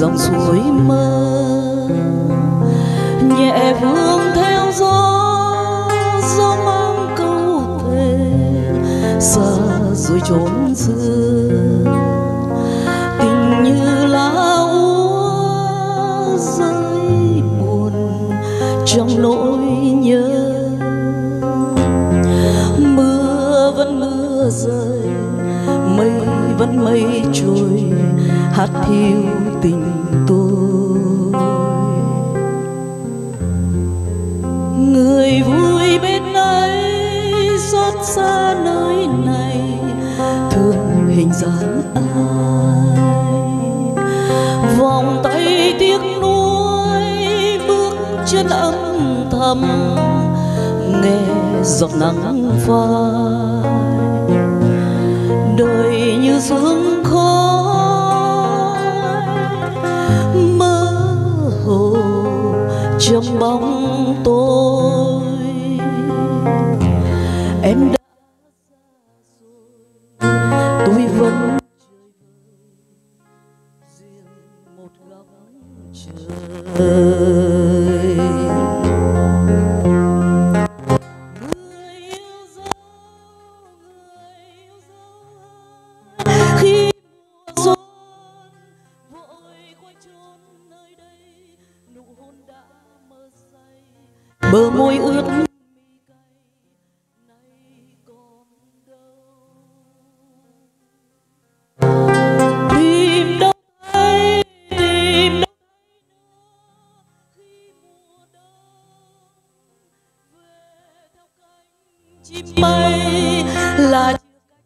dòng suối mơ nhẹ vương theo gió, gió mang câu thề xa rồi chốn xưa. Tình như lá úa rơi buồn trong nỗi nhớ. Mưa vẫn mưa rơi, mây vẫn mây trôi, hát thiêu tình tôi. Người vui bên ấy xót xa nơi này, thương hình dáng ai. Vòng tay tiếc nuối bước chân âm thầm, nghe giọt nắng phai. Đời như sương khói mơ hồ trong bóng tối. Em đã tôi vẫn riêng một góc trời. Khi mùa xuân vội quay trốn nơi đây, nụ hôn đã mơ say, bờ môi ướt mi cay nay còn đâu. Tìm đâu thấy, tìm đâu khi mùa đông về theo cánh chim bay là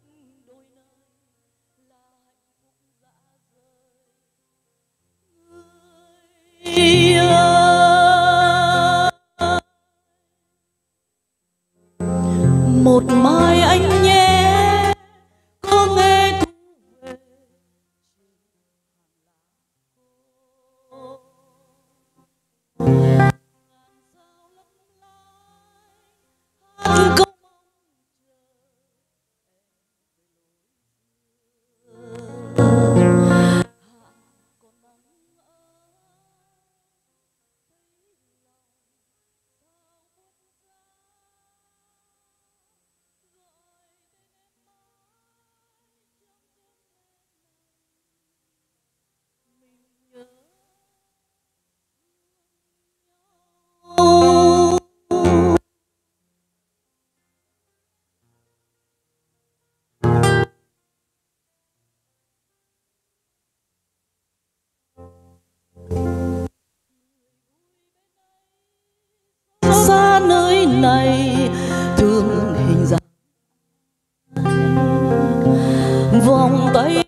một mai anh nhé có nghe thu về câu xa nơi này, thương hình dáng vòng tay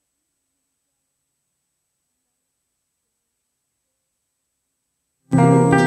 Thank you.